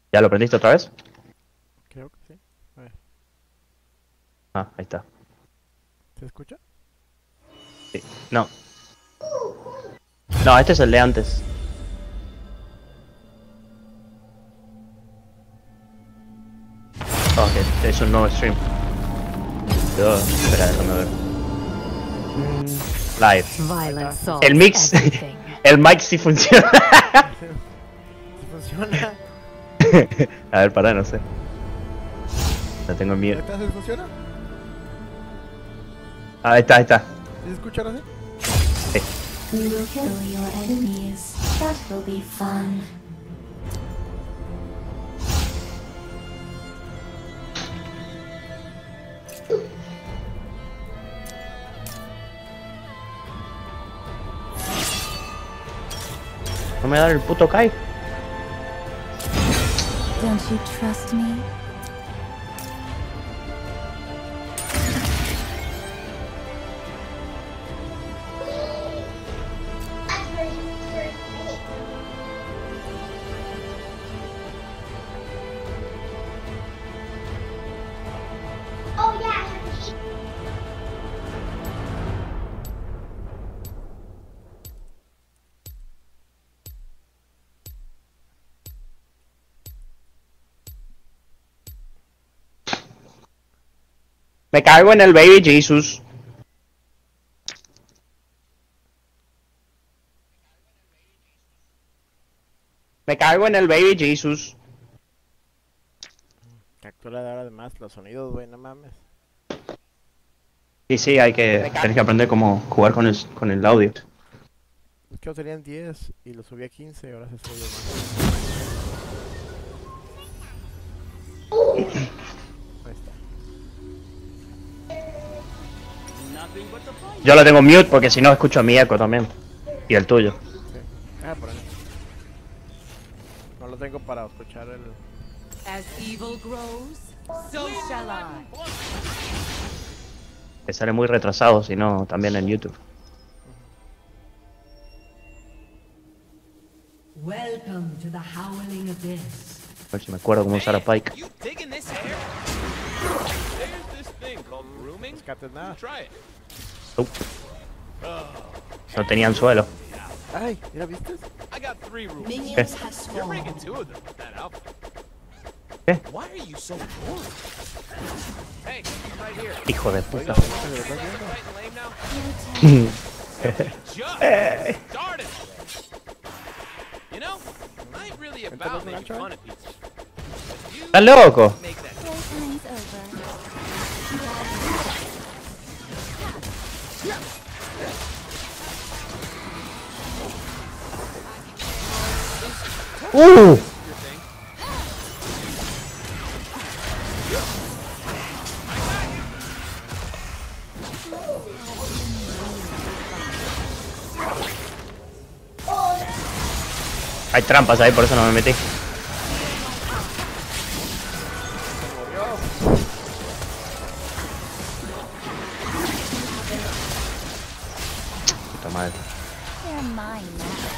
¿Ya lo prendiste otra vez? Creo que sí. A ver, Ah, ahí está. ¿se escucha? Sí. No. No, este es el de antes. Ok, es un nuevo stream. Espera, déjame ver. Live. Ahí Violence está. El solves mix. everything. El mic sí funciona. Si funciona. A ver, pará, no sé. No tengo ¿Ahí miedo. está? ¿Se funciona? Ah, ahí está, ahí está. ¿Sí se escucha ahora sí? Sí. We will kill your enemies. That will be fun. No me da el puto Kai. Don't you trust me? Me cago en el baby Jesus. Me cago en el baby Jesus. Captura de ahora además los sonidos, güey, no mames. Sí, sí, tienes que aprender cómo jugar con el audio. Es que serían 10 y lo subí a 15 y ahora se subió más. Ahí está. Yo lo tengo mute porque si no escucho a mi eco también. Y el tuyo. Sí. Ah, por ahí. No lo tengo para escuchar el... As evil grows, so shall I. Te sale muy retrasado, si no, también en YouTube. Welcome to the howling abyss. A ver si me acuerdo cómo usar a Pike. You digging this hair? There's this thing called grooming. Rescates nada. Try it. No tenían suelo. Ay, mira, ¿viste? I got 3 rules. Minions have You're spawned. breaking 2 of them with that outfit. ¿Qué? Why are you so bored? Hey, I'm right here. Hijo de puta. Fighting lame now? Just started. You know, I ain't really about making fun of people. But you ¿Estás loco? make that Playtime's over. your thing. Hay trampas ahí, por eso no me metí. Puta madre. They're mine now.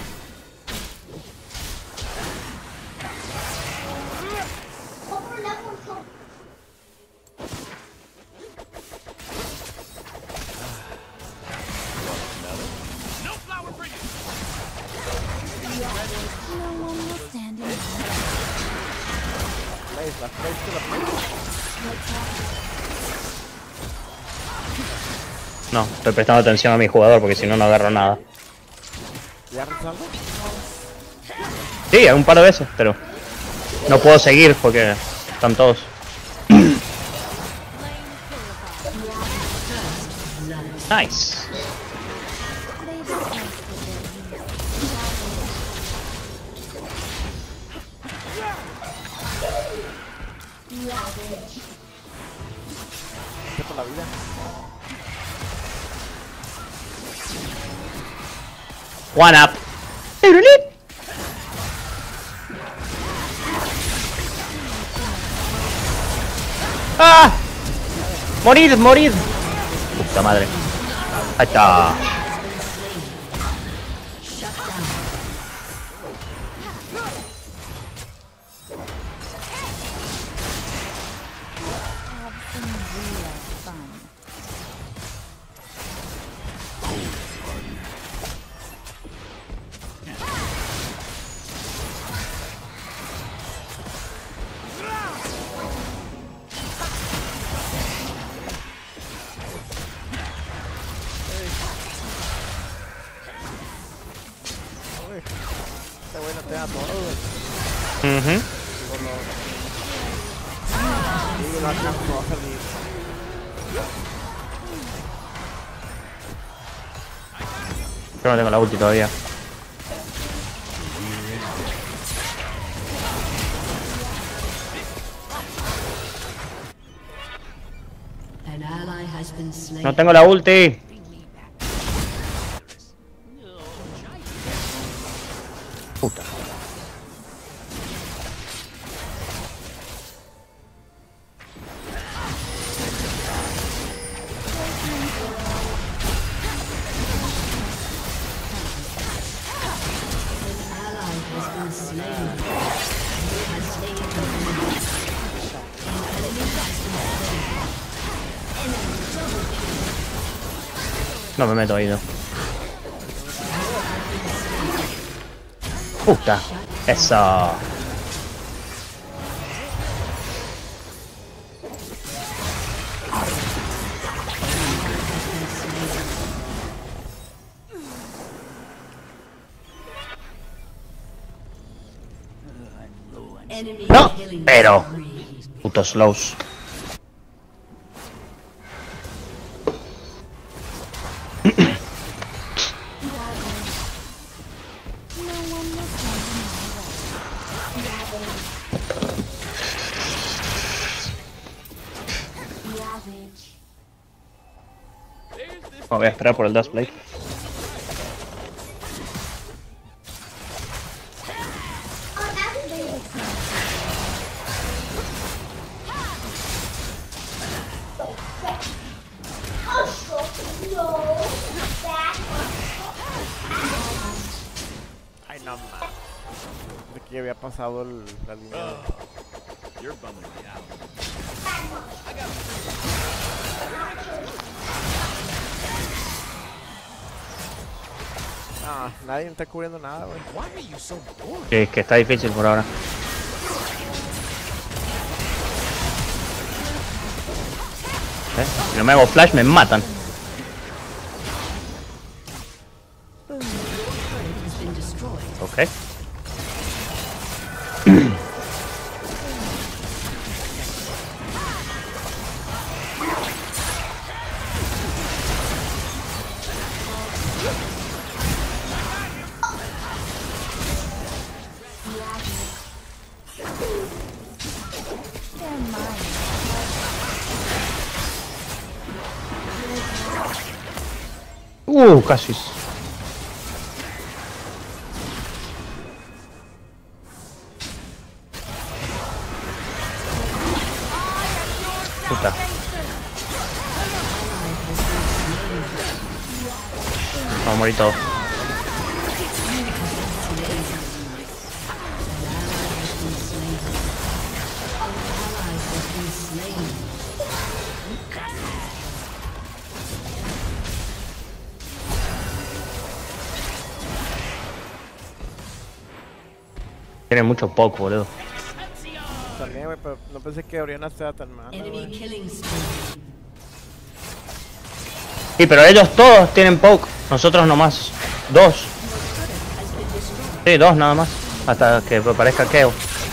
No flower for you. No one will stand in line. Place, la place que la place. No, estoy prestando atención a mi jugador porque si no, no agarro nada. ¿Ya algo? Sí, un par de veces, pero no puedo seguir porque están todos. Nice. They just like ¿Qué por la vida? One up. ¡Ah! ¡Morid, morid! Puta madre. Ahí está. este güey no te da todo, güey. Y no alcanzó a salir. Yo no tengo la ulti todavía. No tengo la ulti. Puta. No me meto ahí, no. Puta. Eso. No, pero putos slows. Voy a esperar por el Dust Blade. Ay, no mames. De que había pasado la línea. You're bumming me out. Ah, nadie me está cubriendo nada, güey. Why are you so bored? Sí, es que está difícil por ahora. Si no me hago flash me matan. Ok. Casi. Puta. Vamos a morir todos. Tiene mucho poco, boludo. También, güey, pero no pensé que Oriana sea tan mala, güey. Sí, pero ellos todos tienen poke. Nosotros nomás. Dos. Sí, dos nada más. Hasta que aparezca Keo.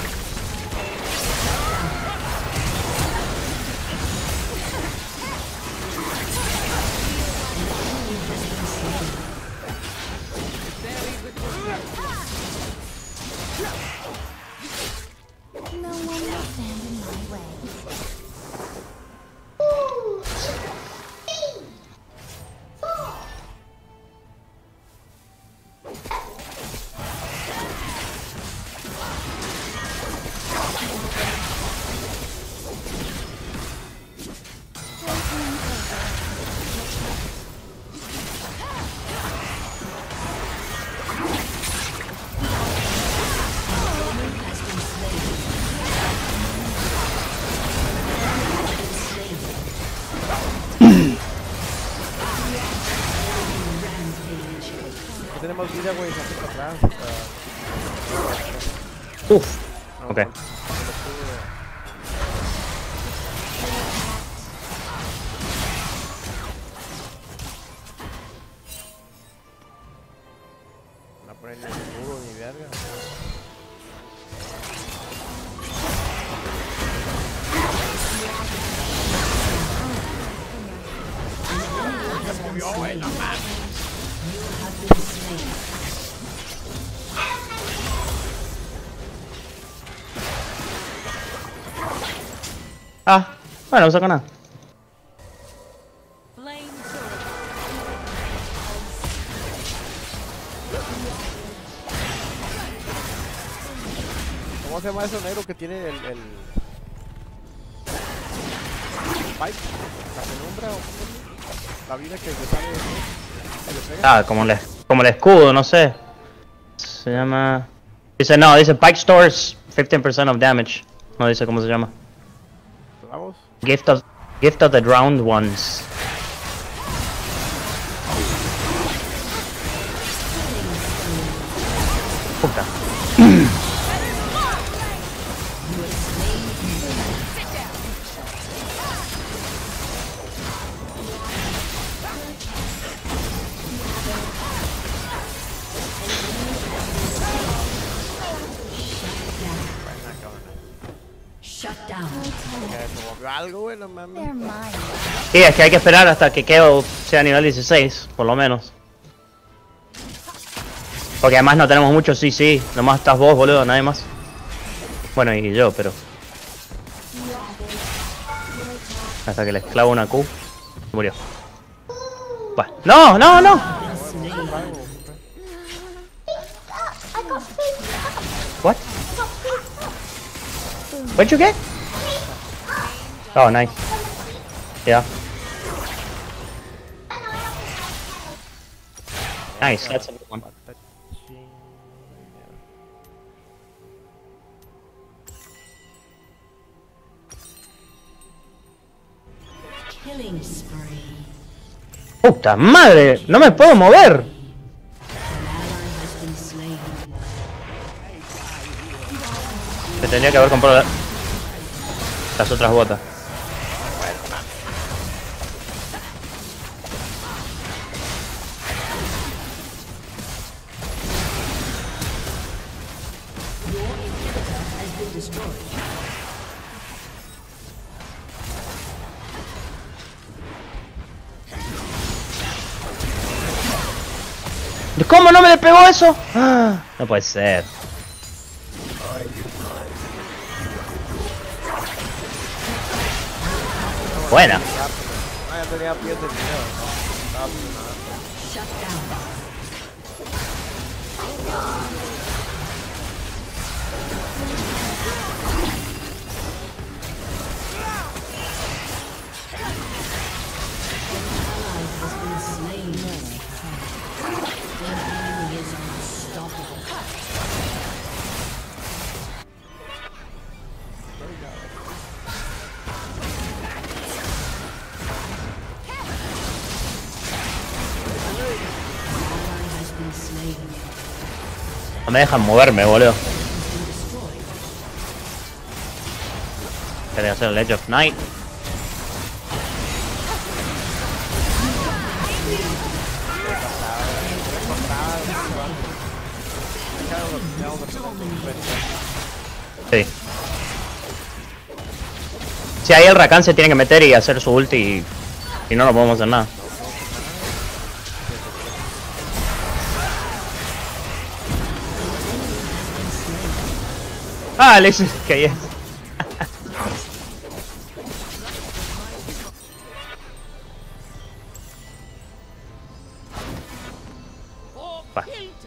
Tenemos vida, güey, se hace para atrás. Uf. Ok. No poner ni escudo ni verga. Ah, bueno, no saco nada. Flame turret. ¿Cómo se llama eso negro que tiene el pipe? ¿La penumbra o cómo es? La vida que le sale que le pega. Ah, como el escudo, no sé. Se llama... dice Pike stores 15% of damage. No dice cómo se llama. Vamos. Gift of the drowned ones. Puta. Shut down. Se volvió algo bueno, mami. They're mine. Sí, es que hay que esperar hasta que Keo sea nivel 16, por lo menos. Porque además no tenemos mucho sí. Nomás estás vos, boludo, nadie más. Bueno, y yo, pero... Hasta que les clavo una Q. Murió. Bueno. ¡No, no, no! What? What'd you get? Oh, nice. Yeah. Nice, that's a good one. Killing spree. ¡Puta madre! ¡No me puedo mover! An ally has been slain. Me tendría que haber comprado las otras botas. Has been destroyed. ¿Cómo no me le pegó eso? Ah, no puede ser. Buena. Ah, ya tenía pies de video. Estaba nada. Shut down. Ally has been slain. The enemy is unstoppable. Ally has been slain. No me dejan moverme, boludo. Quería hacer el Edge of Night. Sí. Si ahí el Rakan se tiene que meter y hacer su ulti y no podemos hacer nada. Ah, le hice que ya. Va.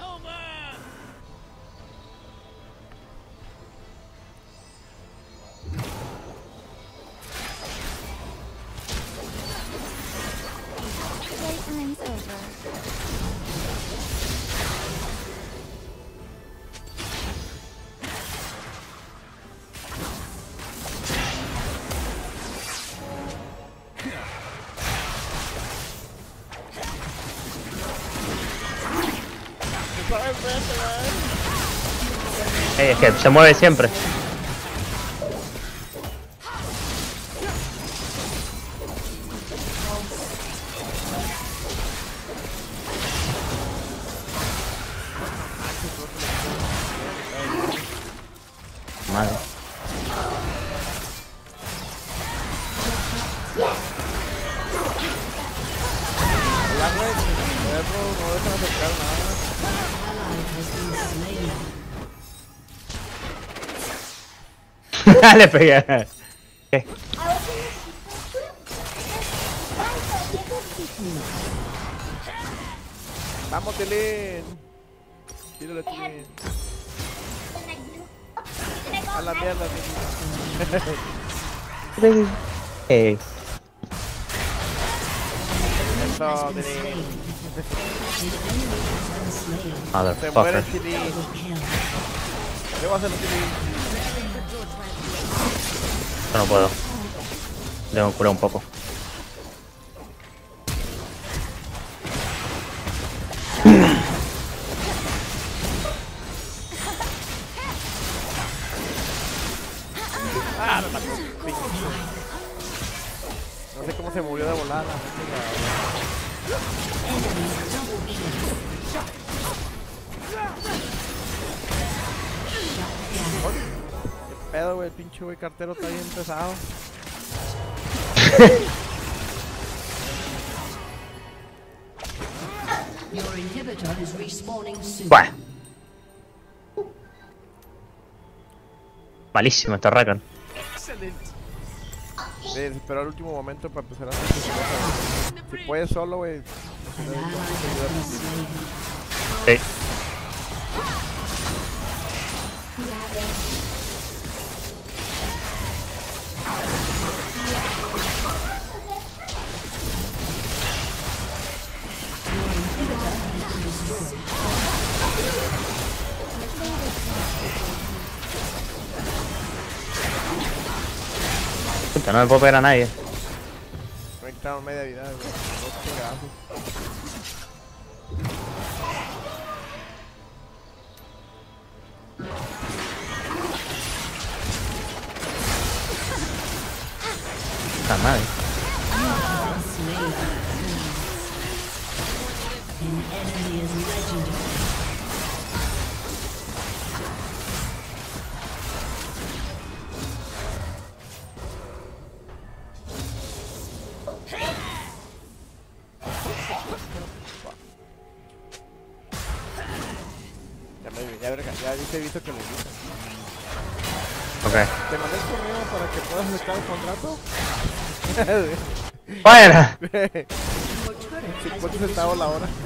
Playtime's over. Es que se mueve siempre. Madre. La red, no dejan acercar nada. Ally has been slain. Le pegué. ¿Qué? I Vamos, Tilín. Tírale, Tilín. A la mierda, Tilín. Eso, Tilín. Se muere Motherfucker. Tilín. ¿Qué va a hacer Tilín? Yo no puedo. Tengo que curar un poco. Ah, me mató. No sé cómo se murió de volada. ¿Qué pedo, güey? El pinche güey cartero está bien pesado. Your inhibitor is respawning soon. Bueno. Malísimo este Rakan. Sí, esperó al último momento para empezar a hacer sus cosas. Si puedes solo, güey. Sí. Puta, no me puedo pegar a nadie. Me quitaron media vida, güey. Dos chingazos. Puta madre. An enemy is legendary. Ya he visto que lo hizo. Ok. Te mandé el correo para que puedas aceptar el contrato. Bueno. 50 centavos la hora.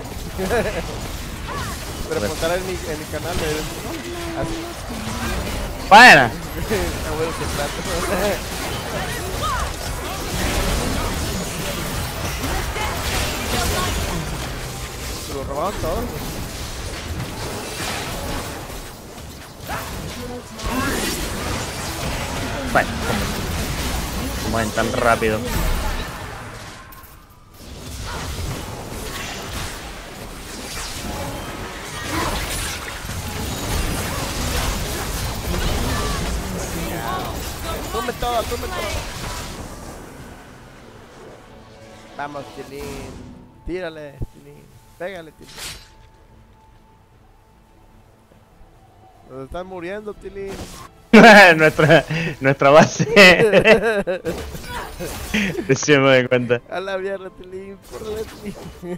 Pero contar en mi canal de así. Bueno. Está bueno que trato. Se lo robaron todo. Bueno. ¿Cómo mueven tan rápido? Tome todo, tome todo. Vamos, Tilín. Tírale, Tilín. Pégale, Tilín. Nos están muriendo, Tilín. nuestra base. Recién me doy cuenta. A la mierda, Tilín. Córrele, Tilín.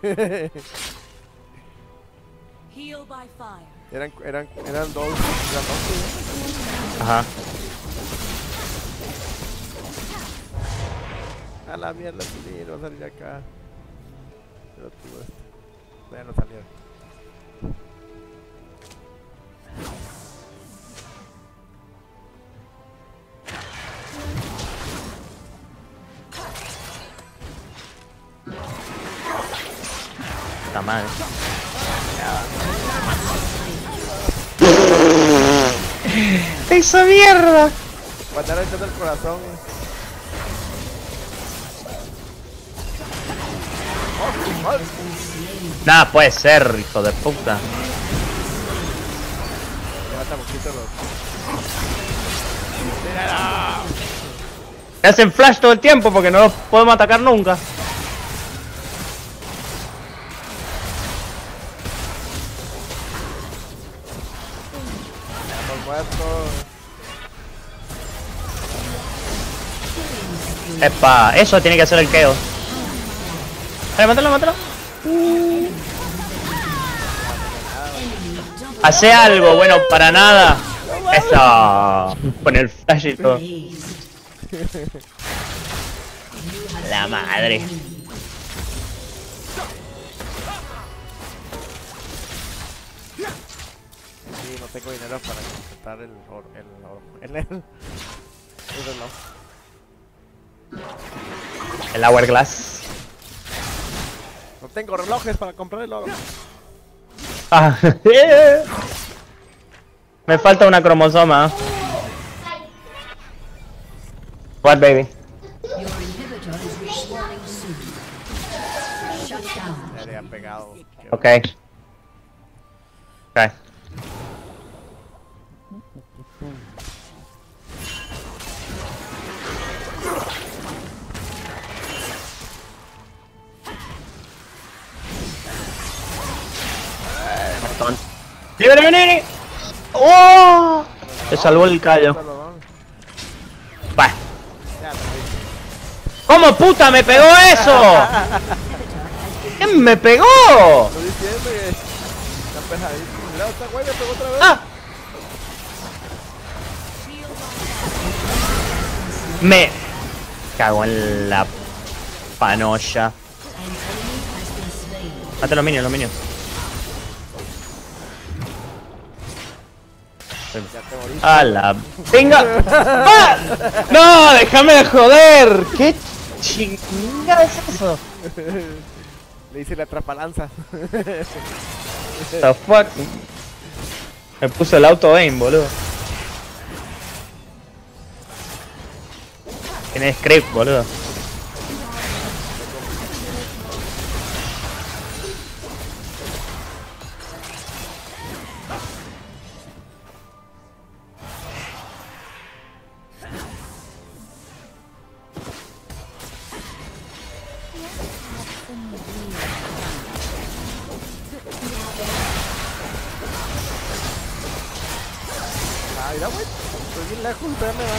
Heal by fire. Eran dos. Ajá. A la mierda, Tilín. No va a salir acá. Pero tú, ya no salieron. Está mal. ¡Esa mierda! Matar a del corazón. Nada puede ser, hijo de puta. Mata poquito los. Me hacen flash todo el tiempo porque no los podemos atacar nunca. Estamos muertos. Epa, eso tiene que ser el KO. Dale, mátalo, mátalo. Hace algo, bueno, para nada. Eso. Con el flash y todo. La madre. tengo dinero para completar el oro. El reloj. El hourglass. No tengo relojes para comprar el oro. Ah, me falta una cromosoma. What, baby? Your inhibitor is respawning soon. Shut down. Me había pegado. Okay. Okay. ¡Libre! ¡Oh! Se salvó el callo. Va. ¿Cómo puta me pegó eso? ¿Quién me pegó? Estoy diciendo que está pesadísimo. Mira, esta güey me pegó otra vez. Ah. Me cago en la panocha. Mate los minions, Ya te moriste. A la venga. ¡Ah! No, déjame de joder. ¿Qué chingada es eso? Le hice la atrapalanza. The fuck. Me puso el auto aim, boludo. Tiene script, boludo. Ah, mira, güey. Estoy bien lejos, pero me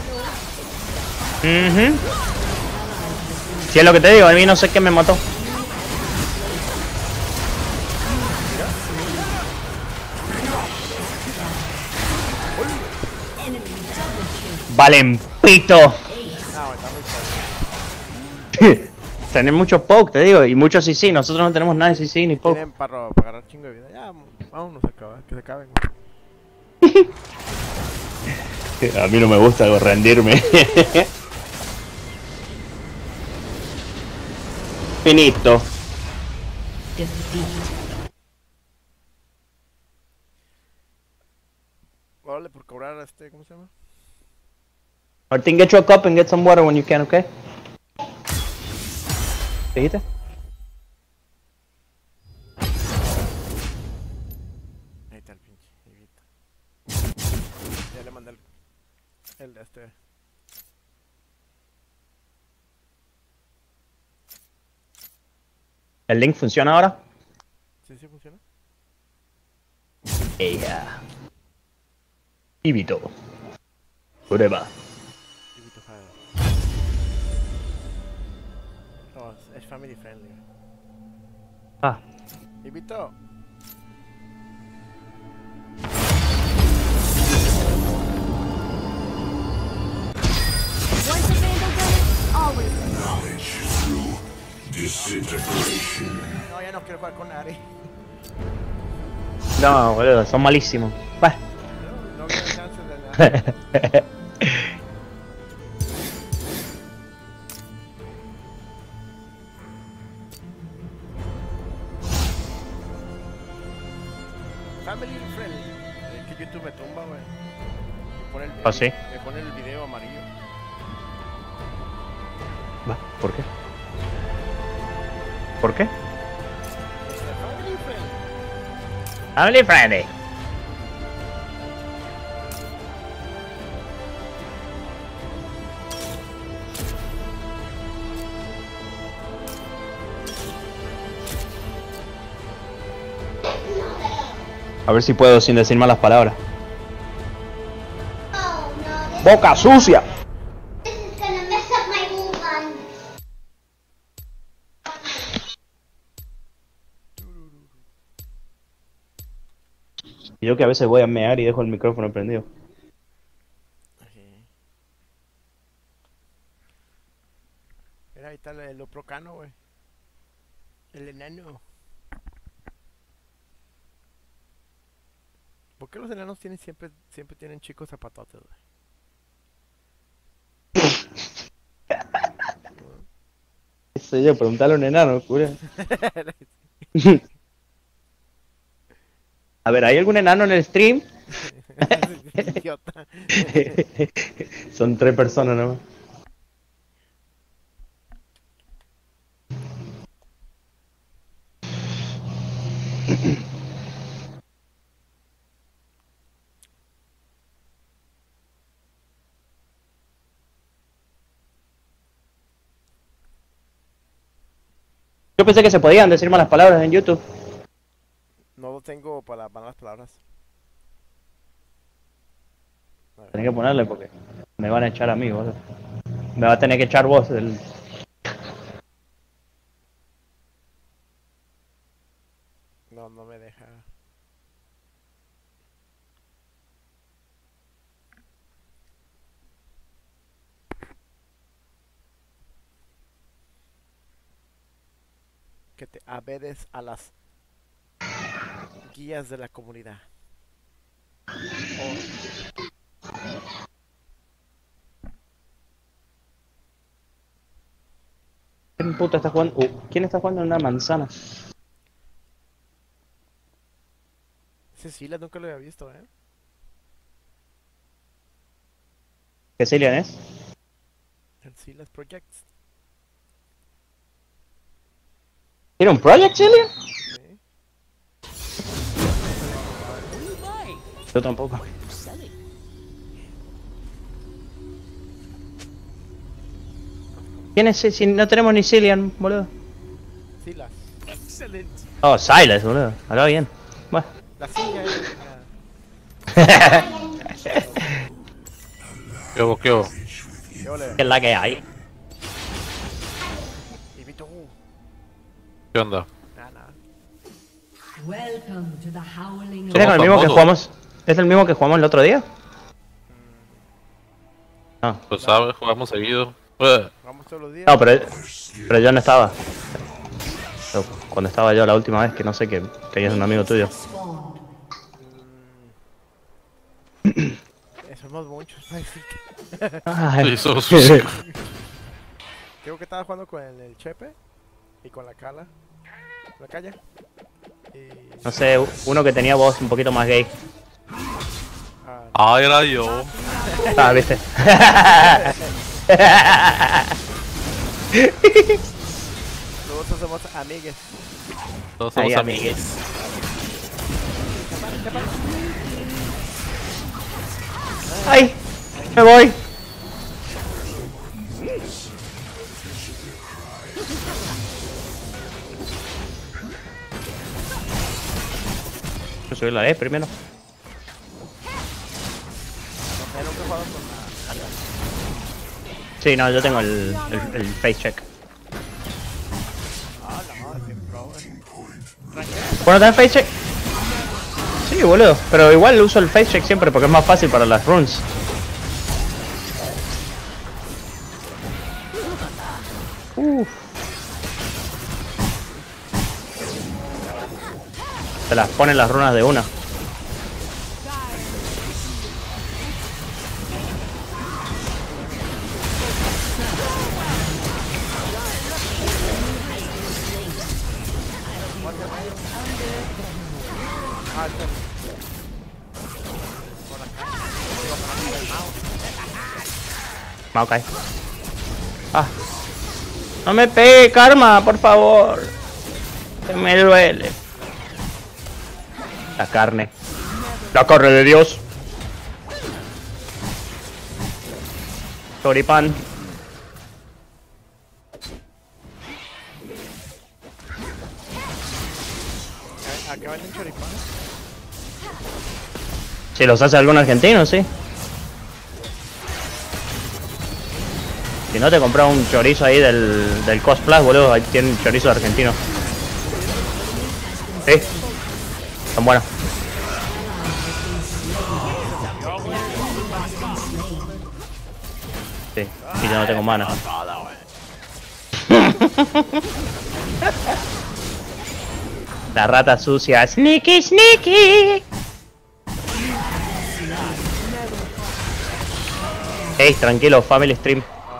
dan daño. Si es lo que te digo, a mí no sé qué me mató. Valen pito. Ah, bueno, está muy fácil. Tener mucho poke, te digo, y mucho CC. Nosotros no tenemos nada de CC ni poke. Tienen para agarrar chingo de vida. Ya, vámonos a acabar, que se acaben. A mí no me gusta rendirme. Finito. Vale, por cobrar ¿cómo se llama? Martín, get you a cup and get some water when you can, okay? ¿Te dijiste? Ahí está el pinche Evita. Ya le mandé el de este. ¿El link funciona ahora? ¿Sí funciona? Ella. Ibito. Prueba. Evita Fire. No, es family friendly. Ah. Evito. Once a vandal done it, always. Knowledge through disintegration. No, ya no quiero jugar con Ari. No, boludo, son malísimos. Bah. No quiero chances de nada. Family friendly. Es que YouTube me tumba, güey. Me pone ¿Ah, sí? Me pone el video amarillo. Va, ¿por qué? ¿Por qué? Family friendly. Family friendly. A ver si puedo sin decir malas palabras. Oh no, ¡Boca sucia! this is gonna mess up my whole run. Y yo que a veces voy a mear y dejo el micrófono prendido. Sí. Mira, ahí está el Oprocano, güey. El enano. ¿Por qué los enanos siempre tienen chicos zapatotes, güey? Eso yo, preguntarle a un enano, cura. A ver, ¿hay algún enano en el stream? Idiota. Son 3 personas nomás. Yo pensé que se podían decir malas palabras en YouTube. No lo tengo para malas palabras. Tenés que ponerle porque me van a echar a mí, boludo. Me va a tener que echar vos el... No me deja. Que te abedes a las guías de la comunidad. ¿Quién puta está jugando? ¿Quién está jugando en una manzana? Cecilia nunca lo había visto, ¿eh? ¿Qué Cillian es? Cecilia's Projects. ¿Tiene un project, Cillian? Sí. Yo tampoco. ¿Quién es? Si no tenemos ni Cillian, boludo. Silas. Oh, Silas, boludo. Acá bien. Bueno. La silla es... ¿Qué hubo? ¿Qué hubo? ¿Qué es la que hay? Y Vito. ¿Qué onda? Nada. Welcome to the howling ¿Es el mismo que jugamos? ¿Es el mismo que jugamos el otro día? No. Pues sabes, jugamos seguido. Vamos todos los días. No, pero yo no estaba. Cuando estaba yo la última vez, que no sé que es un amigo tuyo. Somos muchos, para decirte. Ay. Sí, sos... Creo que estaba jugando con el Chepe y con la Cala. La calle. Y... No sé, uno que tenía voz un poquito más gay. Ah, era yo. Ah, viste. Nosotros somos amigues. Todos somos Ay, amigos. ¡Ay! ¡Me voy! Yo soy la E primero. Sí, no, yo tengo el face check. Bueno, ¿tenés face check? Sí, boludo, pero igual uso el face check siempre porque es más fácil para las runes. Se las ponen las runas de una. Maokai. Ah. No me pegue, Karma, por favor. Que me duele. La carne. La carne de Dios. Choripán. ¿A qué venden choripán? Si los hace algún argentino, sí. Si no, te compras un chorizo ahí del Cosplus, boludo. Ahí tienen chorizo argentino. Sí. Son buenos. Sí. Y yo no tengo mana. La rata sucia. Sneaky, sneaky. Ey, tranquilo, family stream.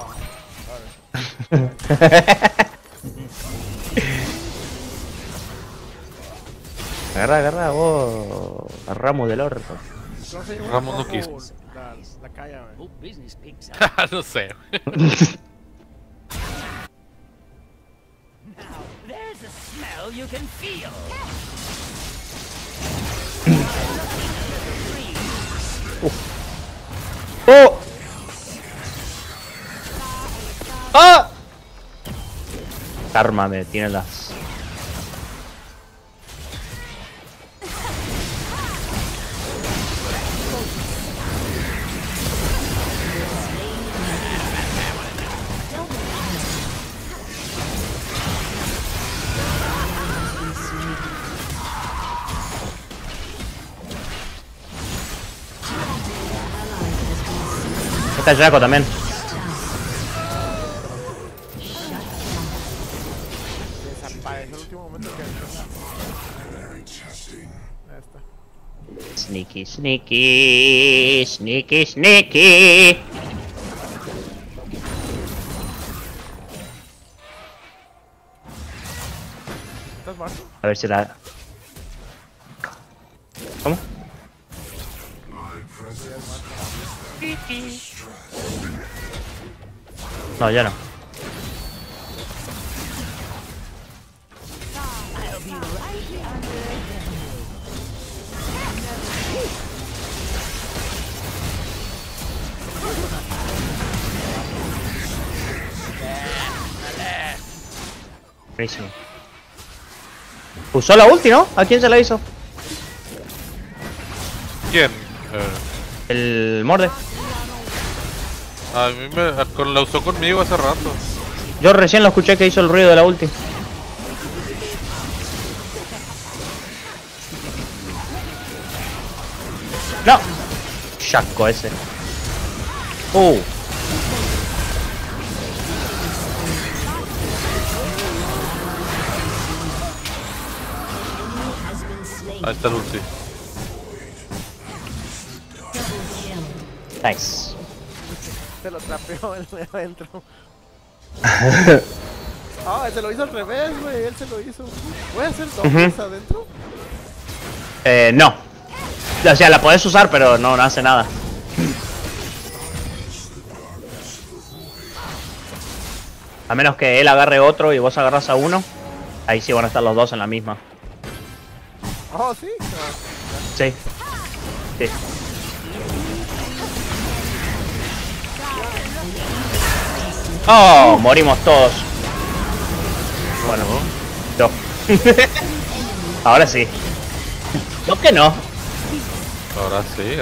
Agarra, vos. Ramos del orto. Ramos no quiso. La calle, Oh, business picks up. No sé. There's a smell you can feel. ¡Oh! ¡Ah! Karma me tiene las... Está Jaco también. desapareció el último momento que... Ahí está. Sneaky, sneaky, sneaky, sneaky. ¿Estás muerto? A ver si la... ¿Cómo? No, ya no. Buenísimo. Usó la ulti, ¿no? ¿A quién se la hizo? ¿Quién? El Morde. A mí la usó conmigo hace rato. Yo recién lo escuché que hizo el ruido de la ulti. No. Shaco ese. Ahí está el ulti. Nice. Se lo trapeó el de adentro. Ah, se lo hizo al revés, güey. Él se lo hizo. ¿Voy a hacer dos adentro? No. O sea, la podés usar, pero no hace nada. A menos que él agarre otro y vos agarras a uno. Ahí sí van a estar los dos en la misma. Oh, sí. Sí. Sí. Oh, morimos todos. Bueno, yo. Ahora sí. ¿No que no? Ahora sí.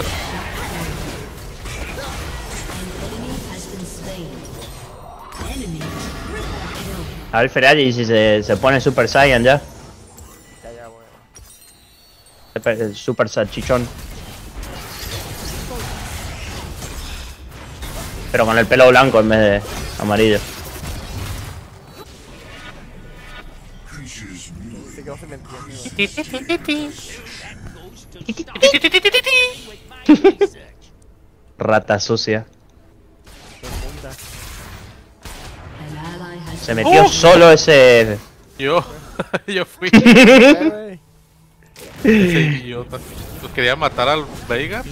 A ver Ferrari si se pone Super Saiyan ya. Ya, bueno. El Super Salchichón. Pero con el pelo blanco en vez de amarillo. Sí que no se me entiende. Rata sucia. Se metió solo ese... Yo fui Güey. ese idiota. Pues quería matar al Veigar.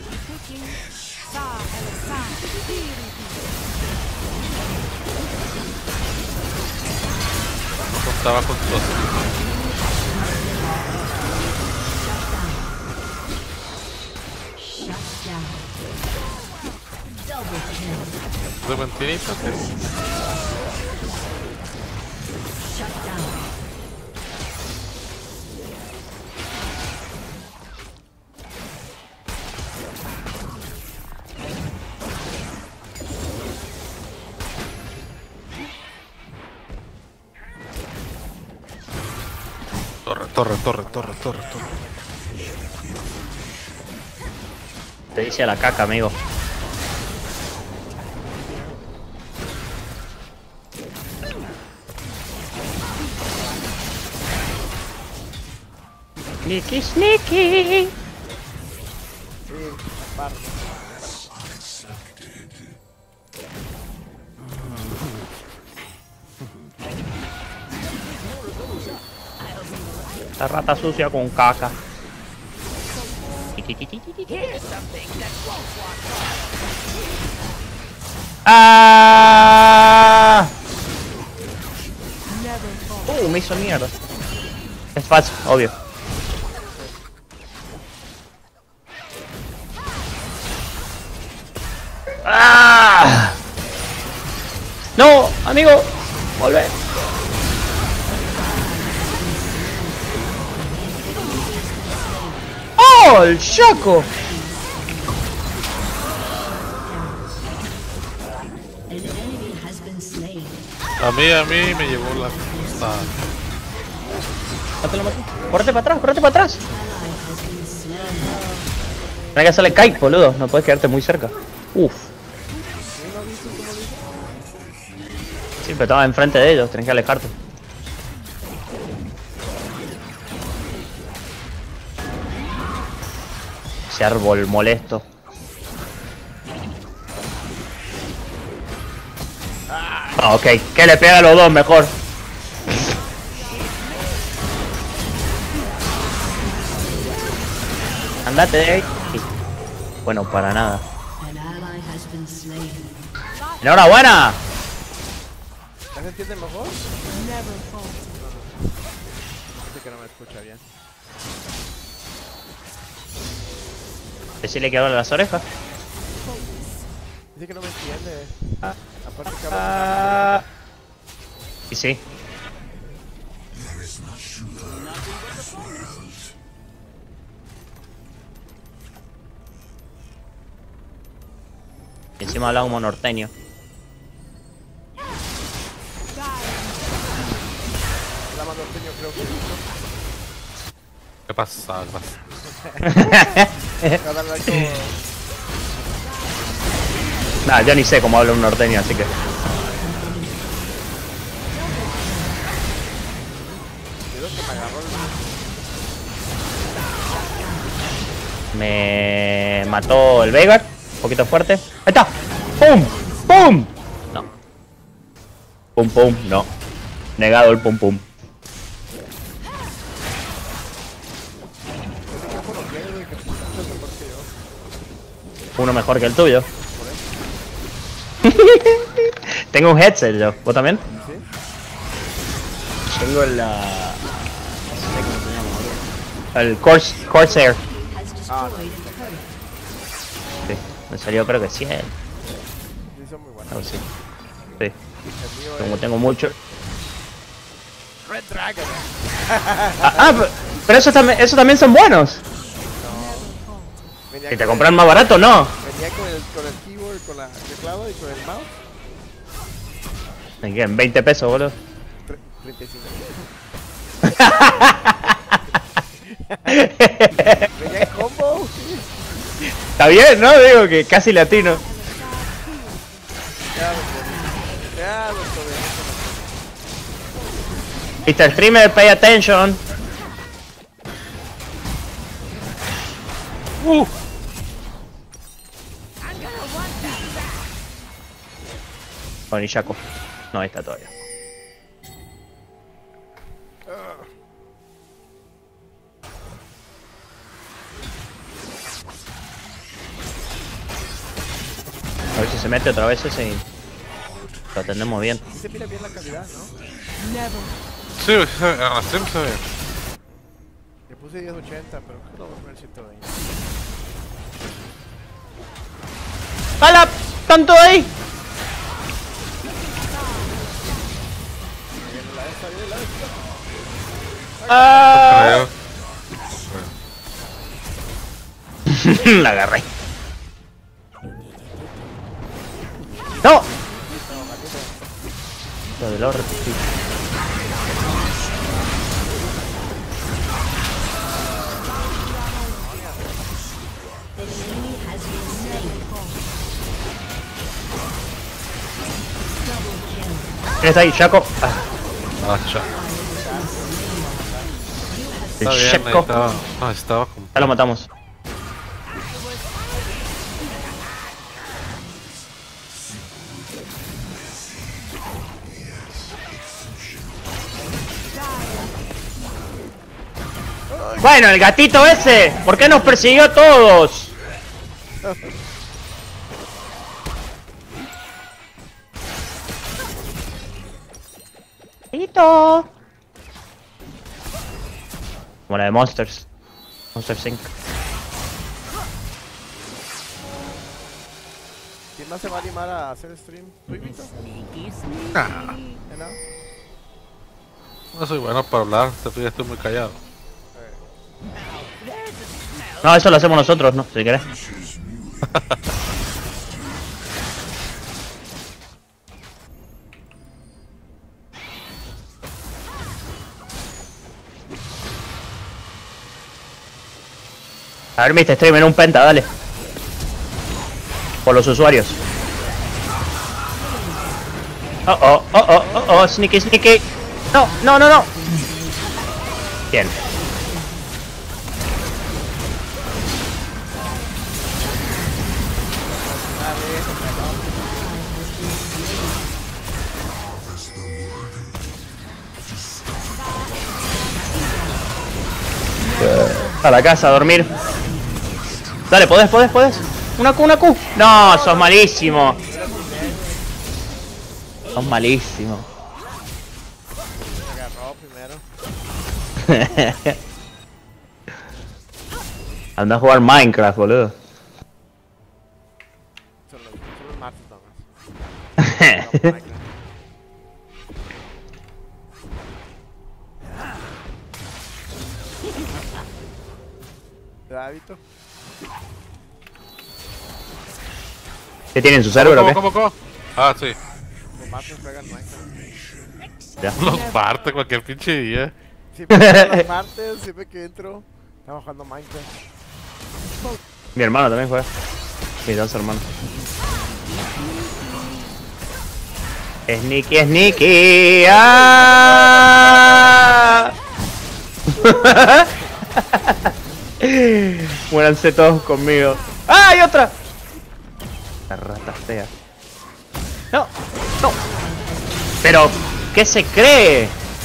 No contaba con todo. De mentiritas, Torre. Te dice a la caca, amigo. Sneaky, sneaky. Sí, aparte. La rata sucia con caca. ¡Ah! Me hizo mierda. Es fácil, obvio. ¡Ah! No, amigo, volvé. ¡Oh, el Shaco! A mí me llevó la costa. Mátalo, mátalo. Córrete para atrás, córrete para atrás. Tienes que hacerle kite, boludo. No puedes quedarte muy cerca. Uf. Sí, pero estaba enfrente de ellos. Tienes que alejarte. Ese árbol molesto. Ah, ok, que le pega a los dos mejor. Andate de ahí. Bueno, para nada. ¡Enhorabuena! ¿Ya se entiende mejor? Dice que no me escucha bien. Decirle que abra las orejas. Dice que no me entiende. Aparte que Y sí. Y encima hablaba como norteño. Hablaba norteño, creo que ¿Qué pasa? ¿Qué pasa? cada vez como... Nah, yo ni sé cómo habla un norteño, así que... Me mató el Veigar, un poquito fuerte. ¡Ahí está! ¡Pum! ¡Pum! No. ¡Pum, pum! No. Negado el pum, pum. Uno mejor que el tuyo. Tengo un headset yo. ¿Vos también? ¿Sí? Tengo la... no sé cómo se llama, el Corsair. Ah, no. Sí, me salió creo que 100. Sí, son muy buenos. Algo así. Sí. El mío Como es tengo mucho... Red Dragon. Pero esos también son buenos. Venía Si te con compran más barato, no. Venía con el keyboard, con el teclado y con el mouse. ¿En qué? ¿En 20 pesos, boludo? 35. Venía en combo. Está bien, ¿no? Digo que casi latino. Ya lo probé. Mr. Streamer, pay attention. Con Ishako. No, ahí está todavía. A ver si se mete otra vez ese y lo atendemos bien. Sí se mira bien la calidad, ¿no? Sí, a stream se ve. Le puse 1080, pero creo que lo voy a poner 120. ¡Hala! ¡Tanto ahí! ¡Ah! Creo. La agarré. ¡No! Lo del orto, sí. ¿Quién está ahí? Shaco. Ah, ya. El Está bien, ahí Shaco. estaba. Ah, estaba con... Ya lo matamos. Bueno, el gatito ese, ¿por qué nos persiguió a todos? ¡Gatito! Como la de Monsters. Monsters Inc. ¿Quién más se va a animar a hacer stream? ¿Tú, Vito? Ah, ¿No? no soy bueno para hablar, te estoy muy callado. No, eso lo hacemos nosotros, ¿no? Si querés. A ver, Mr. Stream en un penta, dale. Por los usuarios. Oh, sneaky, sneaky. No, no, no, no. Bien. A la casa a dormir. Dale, podés. Una Q. No, sos malísimo. Sos malísimo. Me agarró primero. Anda a jugar Minecraft, boludo. Solo el martes nomás. ¿Te da, Vito? ¿Qué tienen su server o qué? ¿Cómo? Ah, sí. Los martes juegan Minecraft. Ya. Los parte cualquier pinche día. Siempre que los martes, siempre que entro, estamos jugando Minecraft. Mi hermano también juega. Mis dos hermanos. Sneaky. ¡Ah! Muéranse todos conmigo. ¡Ah, hay otra! La rata fea. No. Pero, ¿qué se cree?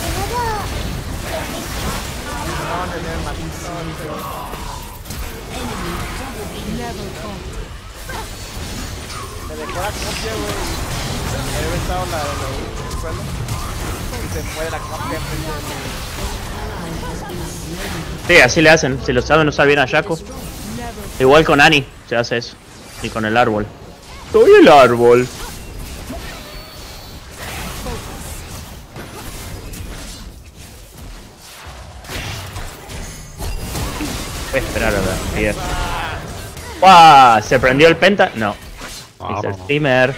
Me dejó la copia, güey. He inventado la del suelo. Y se mueve la copia. Sí, así le hacen. Si lo saben usar bien a Shaco. Igual con Annie se hace eso. Y con el árbol. Soy el árbol. Voy a esperar a ver. ¡Wow! ¿Se prendió el penta? No. Mr. Steamer.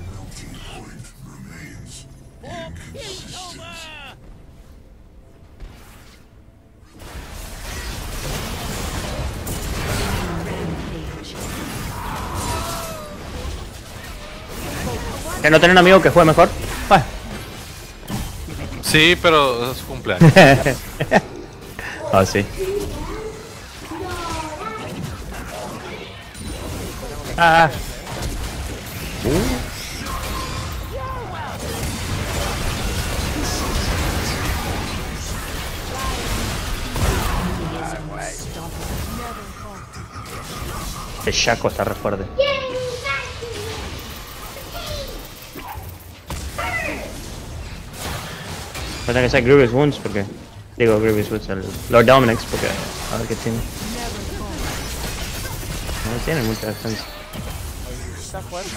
¿Que no tienen un amigo que juegue mejor? Bueno. Sí, pero es su cumpleaños. Ah, sí. Ah. El Shaco está re fuerte. Falta que sea Grievous Wounds porque... Digo Grievous Wounds, el Lord Dominix porque... A ver qué tiene. No tiene mucha defensa. Está fuerte.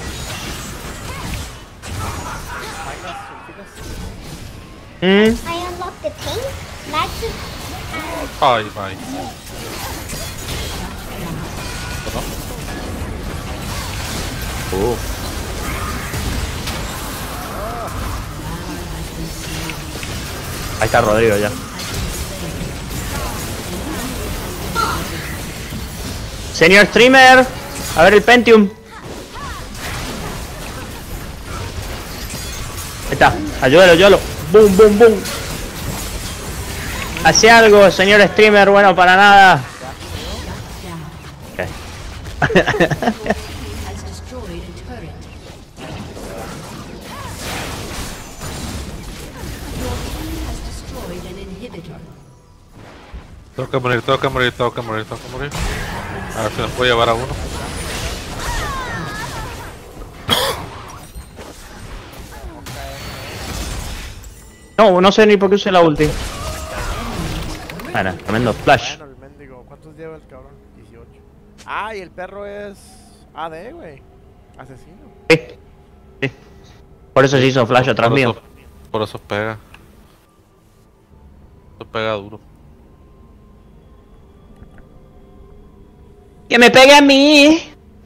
I unlocked the tank. Max's. Ay, bye. Ahí está Rodrigo ya. Señor Streamer, a ver el Pentium. Ahí está, ayúdalo. Boom. Hace algo, señor Streamer, bueno para nada. Okay. Has destroyed a turret. Your team has destroyed an inhibitor. Tengo que morir, tengo que morir, tengo que morir, tengo que morir. A ver si nos puedo llevar a uno. No, no sé ni por qué usé la ulti. Bueno, tremendo flash. Bueno, el mendigo. ¿Cuántos lleva el cabrón? 18. Ah, y el perro es AD, güey. Asesino. Sí. Sí. Por eso se hizo flash atrás mío. Por eso pega. Eso pega duro. ¡Que me pegue a mí!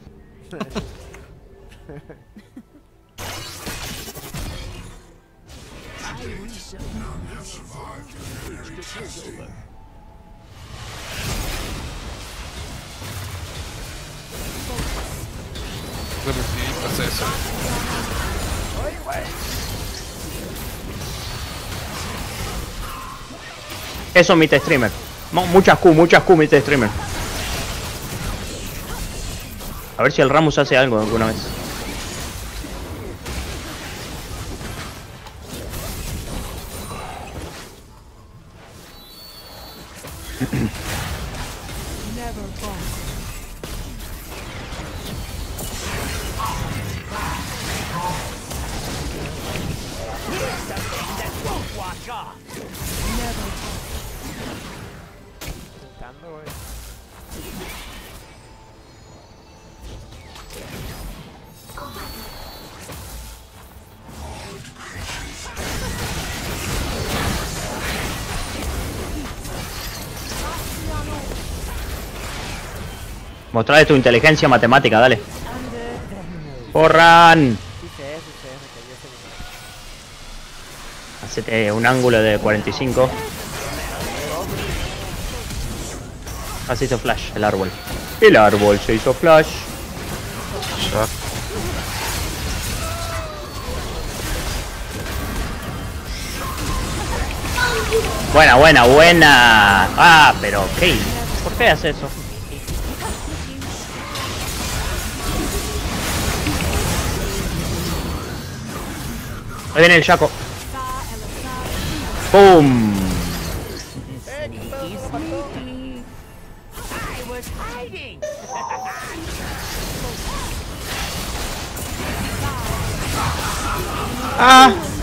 Pero sí, pasa eso. Eso, Mite Streamer. Muchas Q, Mite Streamer. A ver si el Ramus hace algo alguna vez. Intentando, güey. Mostrale tu inteligencia matemática, dale. ¡Corran! Sí sé, que yo sé que Hacete un ángulo de 45. Así hizo flash, el árbol. El árbol se hizo flash. Ya. Buena. Ah, pero ¿qué? ¿Por qué hace eso? Ahí viene el Shaco. ¡Pum! ¡Ah!